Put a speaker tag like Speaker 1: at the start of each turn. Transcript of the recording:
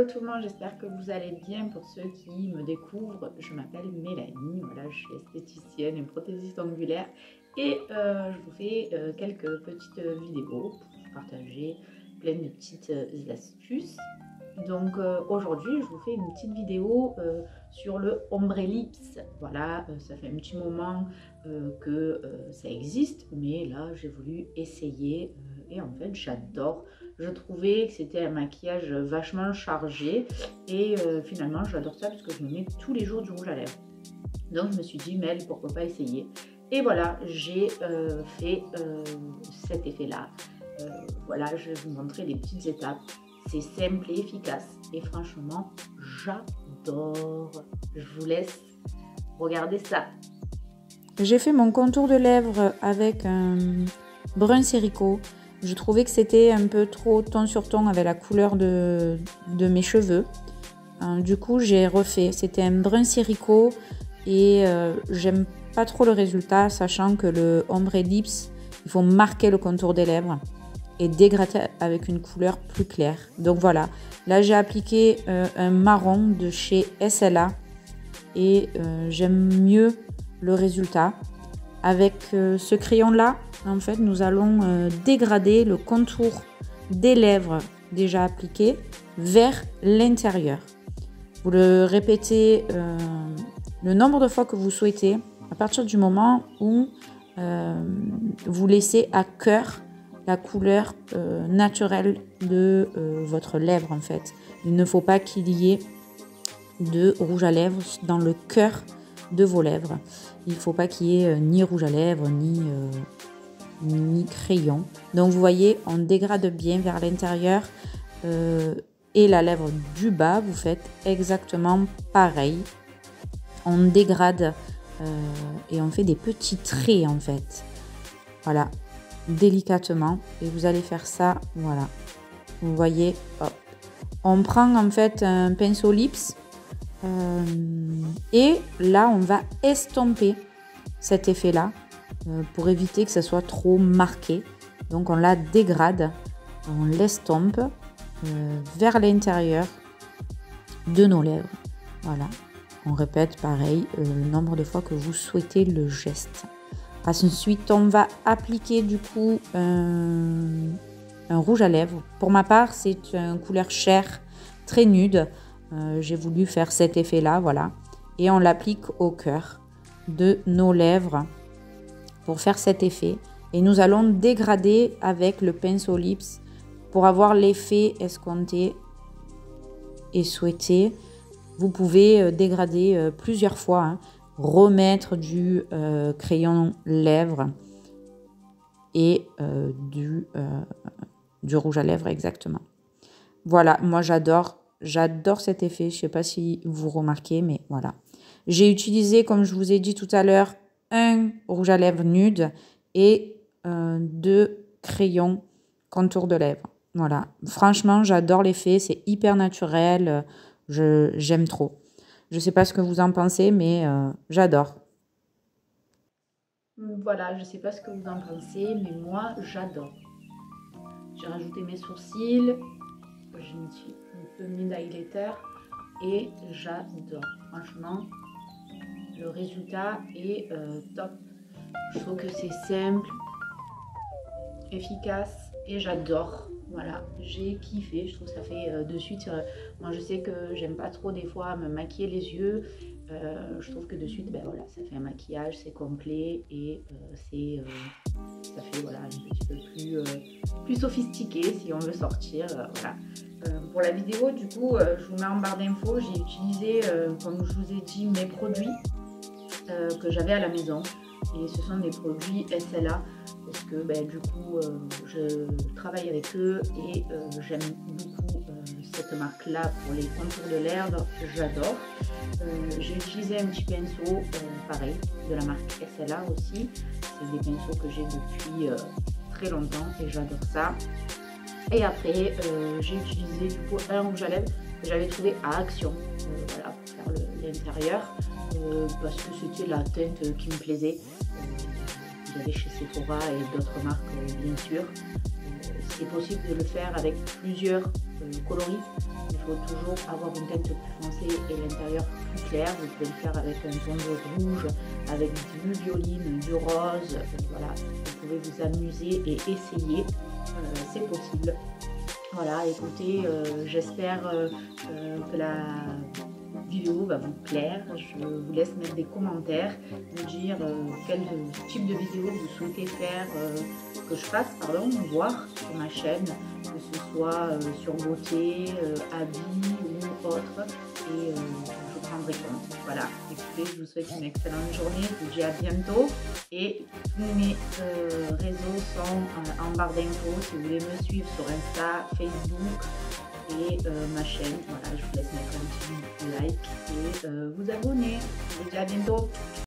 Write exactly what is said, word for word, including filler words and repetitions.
Speaker 1: Hello tout le monde, j'espère que vous allez bien. Pour ceux qui me découvrent, je m'appelle Mélanie, voilà, je suis esthéticienne et prothésiste angulaire et euh, je vous fais euh, quelques petites vidéos pour partager plein de petites astuces. Donc euh, aujourd'hui, je vous fais une petite vidéo euh, sur le ombre lips. Voilà, euh, ça fait un petit moment euh, que euh, ça existe, mais là j'ai voulu essayer euh, et en fait j'adore. Je trouvais que c'était un maquillage vachement chargé et euh, finalement j'adore ça parce que je me mets tous les jours du rouge à lèvres. Donc je me suis dit, Mel, pourquoi pas essayer? Et voilà, j'ai euh, fait euh, cet effet-là. Euh, voilà, je vais vous montrer les petites étapes. C'est simple et efficace et franchement, j'adore. Je vous laisse regarder ça.
Speaker 2: J'ai fait mon contour de lèvres avec un brun Cérico. Je trouvais que c'était un peu trop ton sur ton avec la couleur de, de mes cheveux. Du coup, j'ai refait. C'était un brun Cérico et euh, j'aime pas trop le résultat, sachant que le ombre lips, il faut marquer le contour des lèvres et dégrader avec une couleur plus claire. Donc voilà, là j'ai appliqué euh, un marron de chez S L A et euh, j'aime mieux le résultat. Avec euh, ce crayon là, en fait, nous allons euh, dégrader le contour des lèvres déjà appliquées vers l'intérieur. Vous le répétez euh, le nombre de fois que vous souhaitez à partir du moment où euh, vous laissez à cœur la couleur euh, naturelle de euh, votre lèvre en fait. Il ne faut pas qu'il y ait de rouge à lèvres dans le cœur de vos lèvres. Il ne faut pas qu'il y ait euh, ni rouge à lèvres ni, euh, ni crayon. Donc vous voyez, on dégrade bien vers l'intérieur euh, et la lèvre du bas, vous faites exactement pareil. On dégrade euh, et on fait des petits traits en fait. Voilà, délicatement, et vous allez faire ça, voilà. Vous voyez, hop. On prend en fait un pinceau lips euh, et là on va estomper cet effet là euh, pour éviter que ça soit trop marqué. Donc on la dégrade, on l'estompe euh, vers l'intérieur de nos lèvres. Voilà, on répète pareil euh, le nombre de fois que vous souhaitez le geste. Ensuite, on va appliquer du coup un, un rouge à lèvres. Pour ma part, c'est une couleur chair, très nude. Euh, J'ai voulu faire cet effet-là, voilà. Et on l'applique au cœur de nos lèvres pour faire cet effet. Et nous allons dégrader avec le pinceau lips pour avoir l'effet escompté et souhaité. Vous pouvez dégrader plusieurs fois, hein. Remettre du euh, crayon lèvres et euh, du, euh, du rouge à lèvres exactement. Voilà, moi j'adore, j'adore cet effet. Je ne sais pas si vous remarquez, mais voilà. J'ai utilisé, comme je vous ai dit tout à l'heure, un rouge à lèvres nude et euh, deux crayons contour de lèvres. Voilà, franchement j'adore l'effet, c'est hyper naturel, je, j'aime trop. Je ne sais pas ce que vous en pensez, mais euh, j'adore.
Speaker 1: Voilà, je ne sais pas ce que vous en pensez, mais moi, j'adore. J'ai rajouté mes sourcils, j'ai mis un peu mis d'highlighter et j'adore. Franchement, le résultat est euh, top. Je trouve que c'est simple, efficace et j'adore. Voilà, j'ai kiffé, je trouve que ça fait euh, de suite, euh, moi je sais que j'aime pas trop des fois me maquiller les yeux, euh, je trouve que de suite, ben voilà, ça fait un maquillage, c'est complet et euh, c'est, euh, ça fait voilà, un petit peu plus, euh, plus sophistiqué si on veut sortir, euh, voilà. Euh, pour la vidéo, du coup, euh, je vous mets en barre d'infos, j'ai utilisé, euh, comme je vous ai dit, mes produits euh, que j'avais à la maison. Et ce sont des produits S L A parce que ben, du coup euh, je travaille avec eux et euh, j'aime beaucoup euh, cette marque là pour les contours de lèvres, j'adore. Euh, j'ai utilisé un petit pinceau euh, pareil de la marque S L A aussi, c'est des pinceaux que j'ai depuis euh, très longtemps et j'adore ça. Et après euh, j'ai utilisé du coup un rouge à lèvres que j'avais trouvé à Action, euh, voilà, pour faire l'intérieur. Euh, parce que c'était la teinte euh, qui me plaisait. Euh, J'avais chez Sephora et d'autres marques euh, bien sûr. Euh, c'est possible de le faire avec plusieurs euh, coloris. Il faut toujours avoir une teinte plus foncée et l'intérieur plus clair. Vous pouvez le faire avec un ton de rouge, avec du violine, du rose. Voilà, vous pouvez vous amuser et essayer. Euh, c'est possible. Voilà, écoutez, euh, j'espère euh, euh, que la vidéo va vous plaire. Je vous laisse mettre des commentaires, me dire euh, quel type de vidéo vous souhaitez faire, euh, que je fasse, pardon, voir sur ma chaîne, que ce soit euh, sur beauté, euh, habits ou autre, et euh, je prendrai compte. Voilà, écoutez, je vous souhaite une excellente journée, je vous dis à bientôt, et tous mes euh, réseaux sont euh, en barre d'infos si vous voulez me suivre sur Insta, Facebook, et euh, ma chaîne. Voilà, je vous laisse mettre un petit like et euh, vous abonner. Je vous dis à bientôt.